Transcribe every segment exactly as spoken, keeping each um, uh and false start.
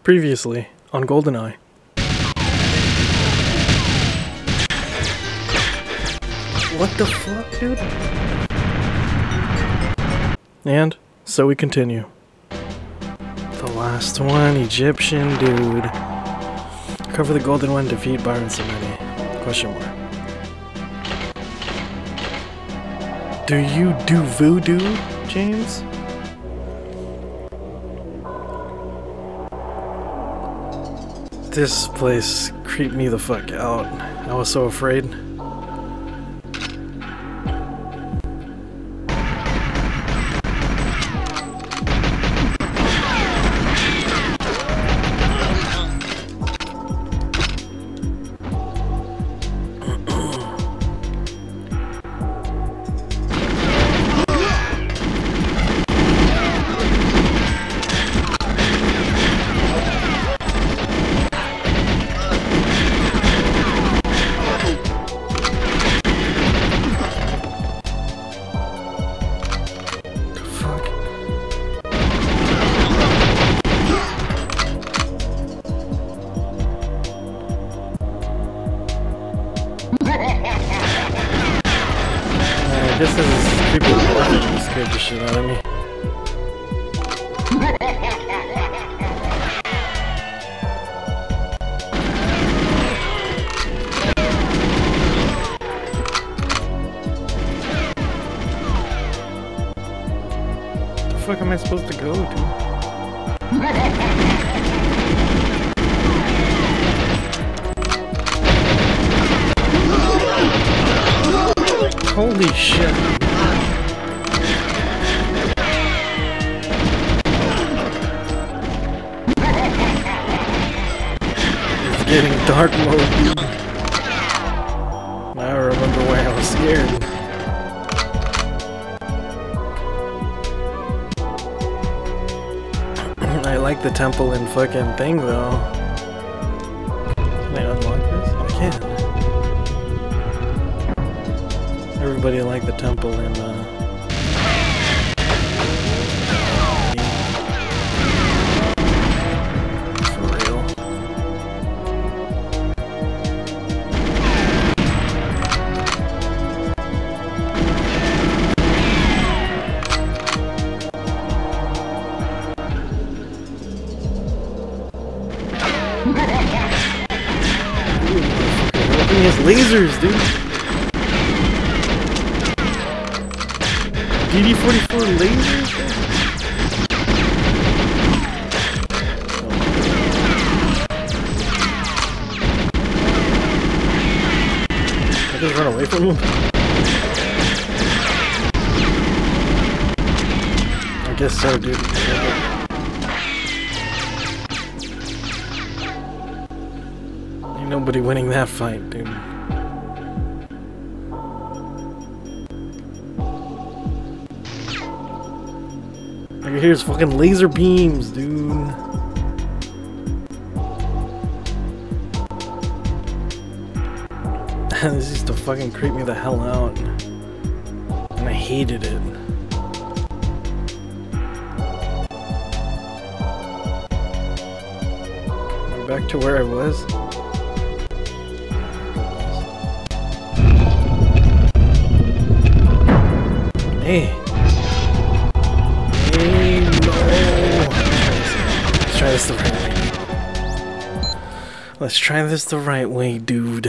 Previously on Goldeneye. What the fuck, dude? And so we continue. The last one, Egyptian dude. Cover the golden one, defeat Byron Samedi. Question mark. Do you do voodoo, James? This place creeped me the fuck out. I was so afraid. I guess this is creepy. It scared the shit out of me. Where the fuck am I supposed to go to? Holy shit. It's getting dark mode, dude. Now I remember why I was scared. I like the temple and fucking thing though. Can I unlock this? I can. Everybody liked the temple and uh for real. Ooh, he has lasers, dude. D D forty-four lasers? I just run away from him? I guess so, dude. Ain't nobody winning that fight, dude. Here's fucking laser beams, dude. This used to fucking creep me the hell out. And I hated it. I'm back to where I was. Hey. Let's try this the right way. Let's try this the right way, dude.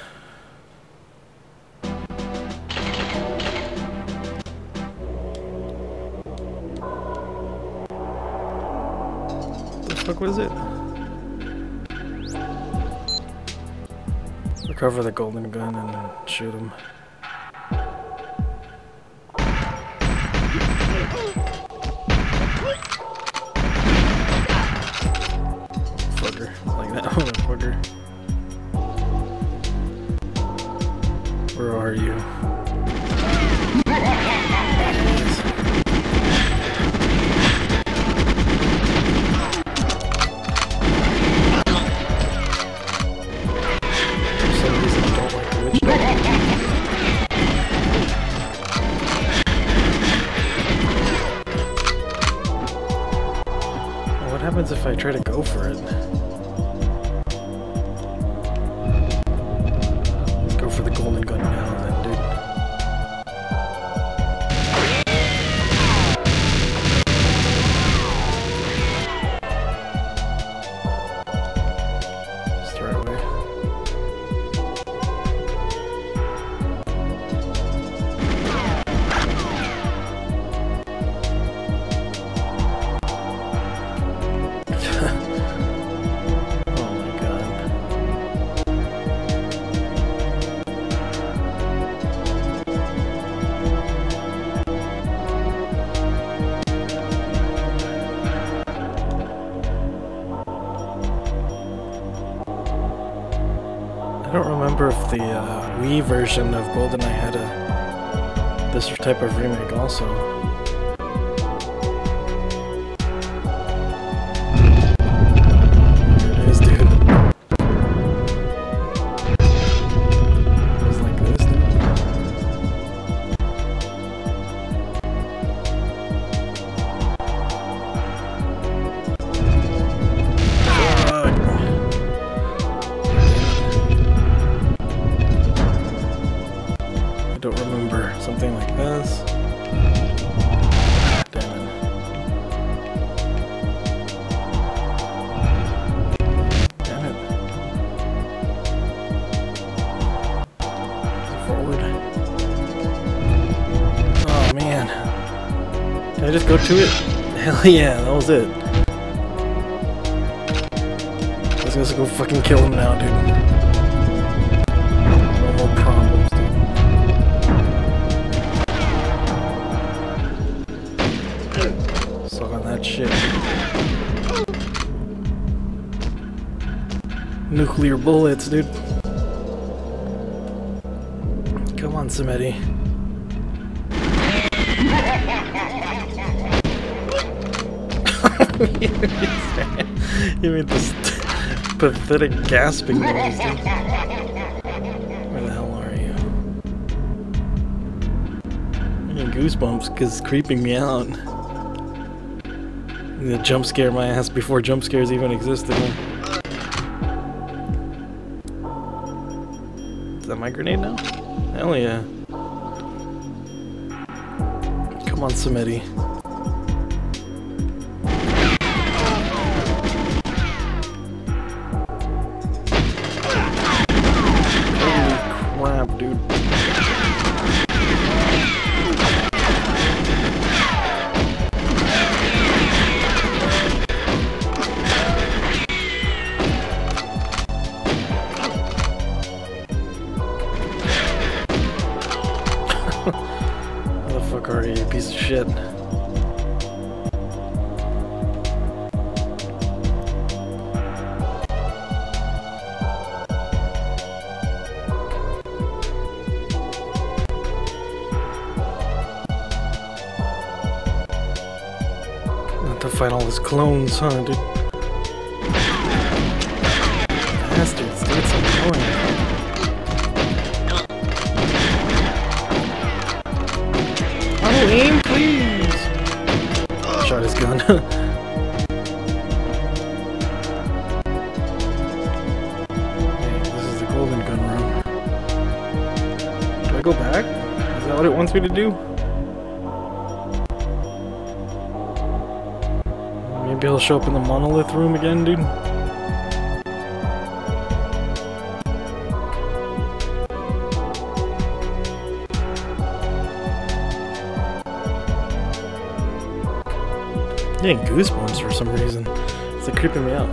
What the fuck was it? Recover the golden gun and shoot him. Like that motherfucker. Where are you? For some reason I don't like the witch dog. What happens if I try to go go for it. Let's go for the golden gun now then, dude. Straight away. I don't remember if the uh, Wii version of Goldeneye had a this type of remake also. There it is, dude. It was like this, dude. I don't remember something like this. Damn it. Damn it. Forward. Oh man. Did I just go to it? Hell yeah, that was it. I was gonna go fucking kill him now, dude. No more problems, dude. Suck on that shit. Nuclear bullets, dude. Come on, Samedi. You made this pathetic gasping noise, dude. Where the hell are you? I'm getting goosebumps because it's creeping me out. The jump scare my ass before jump scares even existed. Is that my grenade now? Hell yeah. Come on, Samedi. Holy crap, dude. Where the fuck are you, you piece of shit? Not to fight all his clones, huh, dude? Bastards, dude, it's annoying. Oh, aim, please! Shot his gun. Hey, this is the golden gun room. Do I go back? Is that what it wants me to do? Maybe he'll show up in the monolith room again, dude? I'm getting goosebumps for some reason. It's like creeping me out.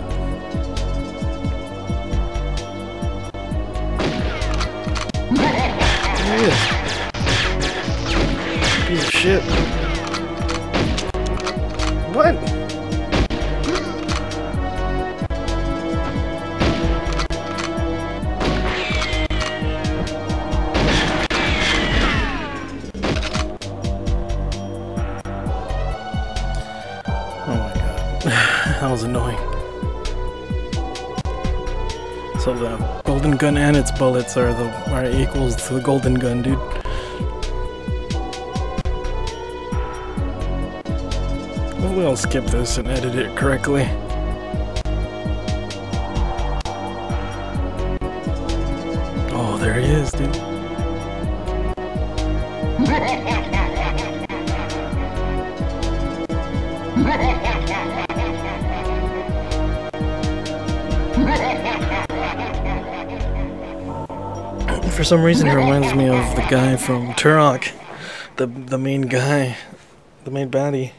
There he is. Piece of shit. What? That was annoying. So the golden gun and its bullets are the are equals to the golden gun, dude. Hopefully I'll skip this and edit it correctly. is, dude. For some reason, he reminds me of the guy from Turok, the the main guy, the main baddie.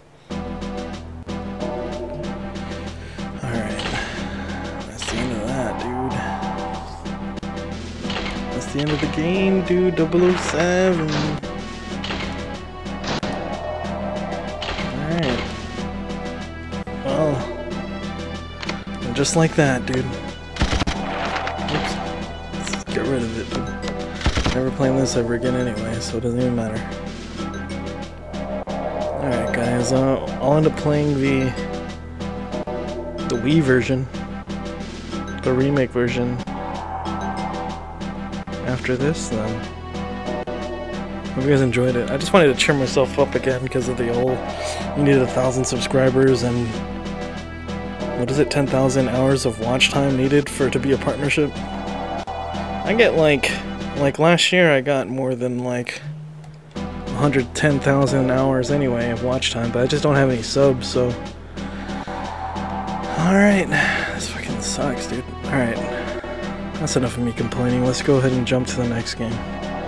All right, that's the end of that, dude. That's the end of the game, dude. double oh seven. All right. Well, and just like that, dude. Oops. Let's get rid of it, dude. Never playing this ever again anyway, so it doesn't even matter. Alright guys, uh, I'll end up playing the the Wii version, the remake version, after this then. Hope you guys enjoyed it. I just wanted to cheer myself up again because of the whole, you needed a thousand subscribers and, what is it, ten thousand hours of watch time needed for it to be a partnership? I get like, Like last year I got more than like one hundred ten thousand hours anyway of watch time, but I just don't have any subs, so... Alright, this fucking sucks, dude. Alright, that's enough of me complaining. Let's go ahead and jump to the next game.